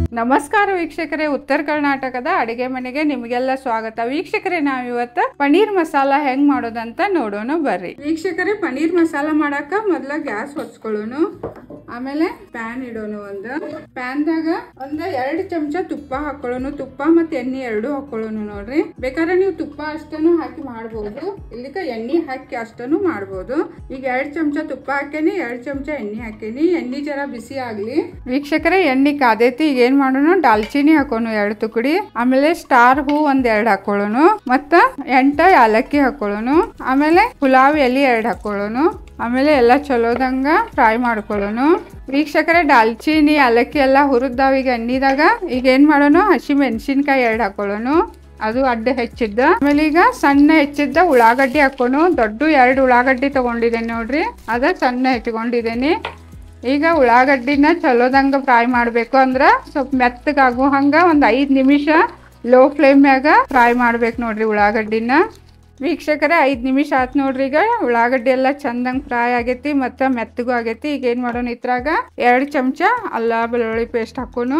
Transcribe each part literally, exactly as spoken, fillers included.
ನಮಸ್ಕಾರ ವೀಕ್ಷಕರೇ, ಉತ್ತರ ಕರ್ನಾಟಕದ ಅಡಿಗೆ ಮನೆಗೆ ನಿಮಗೆಲ್ಲ ಸ್ವಾಗತ. ವೀಕ್ಷಕರೇ, ನಾವಿವತ್ತು ಪನ್ನೀರ್ ಮಸಾಲ ಹೆಂಗ್ ಮಾಡೋದಂತ ನೋಡೋಣ ಬರ್ರಿ. ವೀಕ್ಷಕರೇ, ಪನ್ನೀರ್ ಮಸಾಲ ಮಾಡಾಕ ಮೊದಲ ಗ್ಯಾಸ್ ಹೊಚ್ಕೊಳ್ಳೋಣ. ಆಮೇಲೆ ಪ್ಯಾನ್ ಇಡೋಣ. ಒಂದು ಪ್ಯಾನ್ ದಾಗ ಒಂದ್ ಎರಡ್ ಚಮಚ ತುಪ್ಪ ಹಾಕೊಳ್ಳೋಣ. ತುಪ್ಪ ಮತ್ತೆ ಎಣ್ಣೆ ಎರಡು ಹಾಕೊಳ್ಳೋಣ. ನೋಡ್ರಿ, ಬೇಕಾದ್ರೆ ನೀವು ತುಪ್ಪ ಅಷ್ಟನ್ನು ಹಾಕಿ ಮಾಡಬಹುದು, ಇಲ್ಲಿಕ ಎಣ್ಣೆ ಹಾಕಿ ಅಷ್ಟನ್ನು ಮಾಡಬಹುದು. ಈಗ ಎರಡ್ ಚಮಚ ತುಪ್ಪ ಹಾಕೇನಿ, ಎರಡ್ ಚಮಚ ಎಣ್ಣೆ ಹಾಕೇನಿ. ಎಣ್ಣೆ ಜರ ಬಿಸಿ ಆಗ್ಲಿ. ವೀಕ್ಷಕರೇ, ಎಣ್ಣೆ ಕಾದೈತಿ. ಈಗ ಏನ್ ಮಾಡೋಣ, ದಾಲ್ಚಿನ್ನಿ ಹಾಕೋಣ ಎರಡು ತುಕಡಿ. ಆಮೇಲೆ ಸ್ಟಾರ್ ಹೂ ಒಂದ್ ಎರಡ್ ಹಾಕೊಳ್ಳೋಣ. ಮತ್ತ ಎಂಟ ಯಾಲಕ್ಕಿ ಹಾಕೊಳ್ಳೋಣ. ಆಮೇಲೆ ಪುಲಾವ್ ಎಲೆ ಎರಡ್ ಹಾಕೊಳ್ಳೋಣ. ಆಮೇಲೆ ಎಲ್ಲ ಚಲೋದಂಗ ಫ್ರೈ ಮಾಡ್ಕೊಳ್ಳೋಣ. ವೀಕ್ಷಕರೇ, ದಾಲ್ಚಿನ್ನಿ ಯಾಲಕ್ಕಿ ಎಲ್ಲ ಹುರಿದಾವ. ಈಗ ಎಣ್ಣಿದಾಗ ಈಗ ಏನ್ ಮಾಡೋಣ, ಹಸಿ ಮೆಣಸಿನ್ಕಾಯಿ ಎರಡ್ ಹಾಕೊಳ್ಳೋಣ. ಅದು ಅಡ್ಡ ಹೆಚ್ಚಿದ್ದ. ಆಮೇಲೆ ಈಗ ಸಣ್ಣ ಹೆಚ್ಚಿದ್ದ ಉಳ್ಳಾಗಡ್ಡಿ ಹಾಕೋಣ. ದೊಡ್ಡ ಎರಡು ಉಳ್ಳಾಗಡ್ಡಿ ತಗೊಂಡಿದ್ದೇನೆ ನೋಡ್ರಿ, ಅದ ಸಣ್ಣ ಹೆಚ್ಚಕೊಂಡಿದ್ದೇನೆ. ಈಗ ಉಳ್ಳಾಗಡ್ಡಿನ ಚಲೋದಂಗ ಫ್ರೈ ಮಾಡಬೇಕು. ಅಂದ್ರೆ ಸ್ವಲ್ಪ ಮೆತ್ತಗಾಗು ಹಂಗ ಒಂದು ಐದು ನಿಮಿಷ ಲೋ ಫ್ಲೇಮ್ ಮ್ಯಾಗ ಫ್ರೈ ಮಾಡ್ಬೇಕು ನೋಡ್ರಿ ಉಳ್ಳಾಗಡ್ಡಿನ. ವೀಕ್ಷಕರೇ, ಐದು ನಿಮಿಷ ಆಯ್ತು ನೋಡ್ರಿ. ಈಗ ಉಳ್ಳಾಗಡ್ಡಿ ಎಲ್ಲ ಚಂದಂಗೆ ಫ್ರೈ ಆಗೈತಿ ಮತ್ತು ಮೆತ್ತಗೂ ಆಗೈತಿ. ಈಗ ಏನು ಮಾಡೋಣ, ಇದ್ರಾಗ ಎರಡು ಚಮಚ ಅಲ್ಲ ಬೆಳ್ಳುಳ್ಳಿ ಪೇಸ್ಟ್ ಹಾಕೋಣ.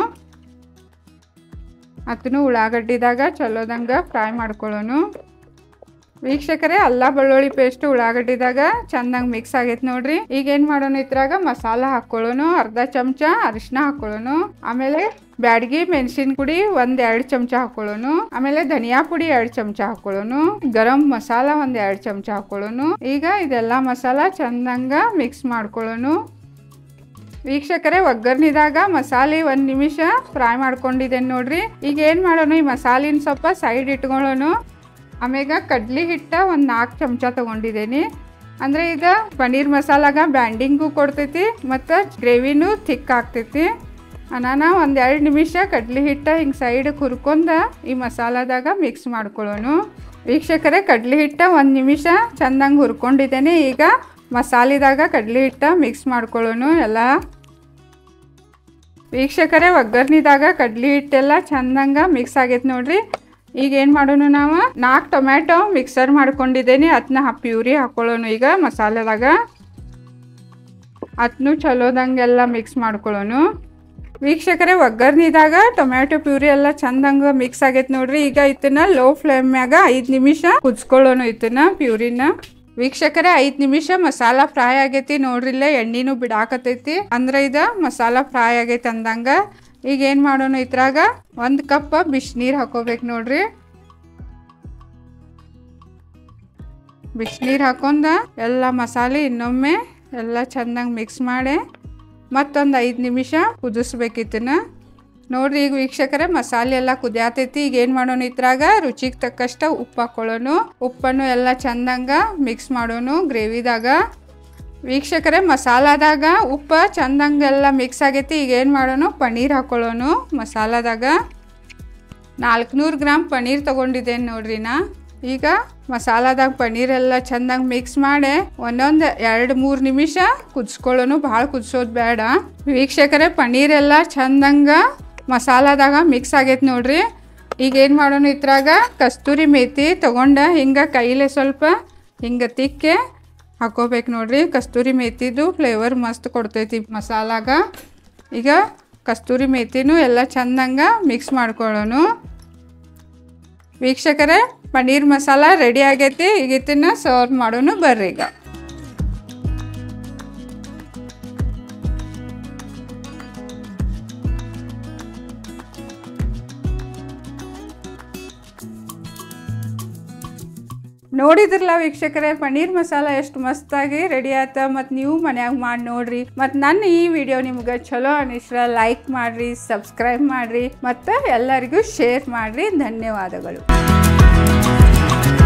ಅದನ್ನು ಉಳ್ಳಾಗಡ್ಡಿದಾಗ ಚಲೋದಂಗ ಫ್ರೈ ಮಾಡ್ಕೊಳ್ಳೋಣ. ವೀಕ್ಷಕರೇ, ಅಲ್ಲ ಬೆಳ್ಳುಳ್ಳಿ ಪೇಸ್ಟ್ ಉಳ್ಳಾಗಡ್ಡಿದಾಗ ಚಂದಂಗೆ ಮಿಕ್ಸ್ ಆಗೈತೆ ನೋಡ್ರಿ. ಈಗ ಏನ್ ಮಾಡೋಣ, ಇದ್ರಾಗ ಮಸಾಲ ಹಾಕೊಳ್ಳೋಣ. ಅರ್ಧ ಚಮಚ ಅರಿಶಿನ ಹಾಕೊಳ್ಳೋಣ. ಆಮೇಲೆ ಬ್ಯಾಡಗಿ ಮೆಣಸಿನ ಪುಡಿ ಒಂದ್ ಎರಡ್ ಚಮಚ ಹಾಕೊಳ್ಳೋಣ. ಆಮೇಲೆ ಧನಿಯಾ ಪುಡಿ ಎರಡ್ ಚಮಚ ಹಾಕೊಳ್ಳೋಣ. ಗರಂ ಮಸಾಲ ಒಂದ್ ಎರಡ್ ಚಮಚ ಹಾಕೊಳ್ಳೋಣ. ಈಗ ಇದೆಲ್ಲ ಮಸಾಲ ಚಂದಂಗ ಮಿಕ್ಸ್ ಮಾಡ್ಕೊಳ್ಳೋಣ. ವೀಕ್ಷಕರೇ, ಒಗ್ಗರ್ನಿದಾಗ ಮಸಾಲೆ ಒಂದ್ ನಿಮಿಷ ಫ್ರೈ ಮಾಡ್ಕೊಂಡಿದ್ದೇನೆ ನೋಡ್ರಿ. ಈಗ ಏನ್ ಮಾಡೋಣ, ಈ ಮಸಾಲಿನ ಸ್ವಲ್ಪ ಸೈಡ್ ಇಟ್ಕೊಳ್ಳೋಣ. ಆಮೇಲೆ ಕಡ್ಲಿ ಹಿಟ್ಟ ಒಂದು ನಾಲ್ಕು ಚಮಚ ತೊಗೊಂಡಿದ್ದೀನಿ. ಅಂದರೆ ಇದು ಪನ್ನೀರ್ ಮಸಾಲಾಗ ಬ್ಯಾಂಡಿಂಗು ಕೊಡ್ತೈತಿ ಮತ್ತು ಗ್ರೇವಿನೂ ಥಿಕ್ ಆಗ್ತೈತಿ. ನಾನು ಒಂದು ಎರಡು ನಿಮಿಷ ಕಡ್ಲಿ ಹಿಟ್ಟ ಹಿಂಗೆ ಸೈಡ್ ಹುರ್ಕೊಂಡ ಈ ಮಸಾಲದಾಗ ಮಿಕ್ಸ್ ಮಾಡ್ಕೊಳ್ಳೋಣ. ವೀಕ್ಷಕರೇ, ಕಡ್ಲಿ ಹಿಟ್ಟ ಒಂದು ನಿಮಿಷ ಚೆಂದಂಗೆ ಹುರ್ಕೊಂಡಿದ್ದೇನೆ. ಈಗ ಮಸಾಲೆದಾಗ ಕಡ್ಲಿ ಹಿಟ್ಟ ಮಿಕ್ಸ್ ಮಾಡ್ಕೊಳ್ಳೋಣ ಎಲ್ಲ. ವೀಕ್ಷಕರೇ, ಒಗ್ಗರ್ನಿದಾಗ ಕಡ್ಲಿ ಹಿಟ್ಟೆಲ್ಲ ಚೆಂದಂಗ ಮಿಕ್ಸ್ ಆಗೈತೆ ನೋಡ್ರಿ. ಈಗ ಏನು ಮಾಡೋಣ, ನಾವು ನಾಲ್ಕು ಟೊಮ್ಯಾಟೊ ಮಿಕ್ಸರ್ ಮಾಡ್ಕೊಂಡಿದ್ದೇನೆ. ಅದನ್ನ ಪ್ಯೂರಿ ಹಾಕೊಳ್ಳೋಣ. ಈಗ ಮಸಾಲೆದಾಗ ಅದನ್ನು ಚಲೋದಂಗೆಲ್ಲ ಮಿಕ್ಸ್ ಮಾಡ್ಕೊಳ್ಳೋಣ. ವೀಕ್ಷಕರೇ, ಒಗ್ಗರ್ನಿದಾಗ ಟೊಮ್ಯಾಟೊ ಪ್ಯೂರಿ ಎಲ್ಲ ಚಂದಂಗ ಮಿಕ್ಸ್ ಆಗೈತೆ ನೋಡ್ರಿ. ಈಗ ಇದನ್ನ ಲೋ ಫ್ಲೇಮ್ ಮ್ಯಾಗ ಐದು ನಿಮಿಷ ಕುದಿಸ್ಕೊಳ್ಳೋಣ ಇದನ್ನ ಪ್ಯೂರಿನ. ವೀಕ್ಷಕರೇ, ಐದು ನಿಮಿಷ ಮಸಾಲ ಫ್ರೈ ಆಗೈತಿ ನೋಡ್ರಿಲ್ಲ, ಎಣ್ಣಿನೂ ಬಿಡಾಕತೈತಿ. ಅಂದ್ರೆ ಇದು ಮಸಾಲ ಫ್ರೈ ಆಗೈತಿ ಅಂದಂಗ. ಈಗ ಏನು ಮಾಡೋಣ, ಇದ್ರಾಗ ಒಂದು ಕಪ್ ಬಿಸಿನೀರು ಹಾಕೋಬೇಕು ನೋಡ್ರಿ. ಬಿಸಿನೀರು ಹಾಕೊಂಡ ಎಲ್ಲ ಮಸಾಲೆ ಇನ್ನೊಮ್ಮೆ ಎಲ್ಲ ಚೆಂದಂಗೆ ಮಿಕ್ಸ್ ಮಾಡಿ ಮತ್ತೊಂದು ಐದು ನಿಮಿಷ ಕುದಿಸ್ಬೇಕಿತ್ತನ ನೋಡ್ರಿ. ಈಗ ವೀಕ್ಷಕರೇ, ಮಸಾಲೆ ಎಲ್ಲ ಕುದಿಯಾತೈತಿ. ಈಗ ಏನು ಮಾಡೋಣ, ಇದ್ರಾಗ ರುಚಿಗೆ ತಕ್ಕಷ್ಟ ಉಪ್ಪು ಹಾಕೊಳ್ಳೋಣ. ಉಪ್ಪನ್ನು ಎಲ್ಲ ಚೆಂದಂಗ ಮಿಕ್ಸ್ ಮಾಡೋಣ ಗ್ರೇವಿದಾಗ. ವೀಕ್ಷಕರೇ, ಮಸಾಲಾದಾಗ ಉಪ್ಪು ಚಂದಂಗೆಲ್ಲ ಮಿಕ್ಸ್ ಆಗೈತಿ. ಈಗ ಏನು ಮಾಡೋಣ, ಪನ್ನೀರ್ ಹಾಕೊಳ್ಳೋಣ ಮಸಾಲಾದಾಗ. ನಾಲ್ಕುನೂರು ಗ್ರಾಮ್ ಪನ್ನೀರ್ ತೊಗೊಂಡಿದ್ದೇನೆ ನೋಡ್ರಿ ನಾ. ಈಗ ಮಸಾಲಾದಾಗ ಪನ್ನೀರೆಲ್ಲ ಚಂದಂಗೆ ಮಿಕ್ಸ್ ಮಾಡಿ ಒಂದೊಂದು ಎರಡು ಮೂರು ನಿಮಿಷ ಕುದಿಸ್ಕೊಳ್ಳೋಣ. ಭಾಳ ಕುದಿಸೋದು ಬೇಡ. ವೀಕ್ಷಕರೇ, ಪನ್ನೀರೆಲ್ಲ ಚಂದಂಗ ಮಸಾಲಾದಾಗ ಮಿಕ್ಸ್ ಆಗೈತೆ ನೋಡ್ರಿ. ಈಗ ಏನು ಮಾಡೋಣ, ಇದ್ರಾಗ ಕಸ್ತೂರಿ ಮೇಥಿ ತೊಗೊಂಡ ಹಿಂಗೆ ಕೈಲೇ ಸ್ವಲ್ಪ ಹಿಂಗೆ ತಿಕ್ಕೆ ಹಾಕೋಬೇಕು ನೋಡ್ರಿ. ಕಸ್ತೂರಿ ಮೇಥಿದು ಫ್ಲೇವರ್ ಮಸ್ತ್ ಕೊಡ್ತೈತಿ ಮಸಾಲಾಗ. ಈಗ ಕಸ್ತೂರಿ ಮೇಥಿನೂ ಎಲ್ಲ ಚಂದಂಗ ಮಿಕ್ಸ್ ಮಾಡ್ಕೊಳ್ಳೋಣ. ವೀಕ್ಷಕರೇ, ಪನ್ನೀರ್ ಮಸಾಲ ರೆಡಿ ಆಗೈತಿ. ಈಗ ಇದನ್ನ ಸರ್ವ್ ಮಾಡೋಣ ಬರ್ರಿ. ಈಗ ನೋಡಿದ್ರಲ್ಲ ವೀಕ್ಷಕರೇ, ಪನ್ನೀರ್ ಮಸಾಲ ಎಷ್ಟು ಮಸ್ತಾಗಿ ರೆಡಿ ಆಯ್ತ. ಮತ್ತು ನೀವು ಮನ್ಯಾಗ ಮಾಡಿ ನೋಡ್ರಿ. ಮತ್ತು ನನ್ನ ಈ ವಿಡಿಯೋ ನಿಮ್ಗೆ ಚಲೋ ಅನಿಸ್ರ ಲೈಕ್ ಮಾಡಿರಿ, ಸಬ್ಸ್ಕ್ರೈಬ್ ಮಾಡಿರಿ ಮತ್ತು ಎಲ್ಲರಿಗೂ ಶೇರ್ ಮಾಡಿರಿ. ಧನ್ಯವಾದಗಳು.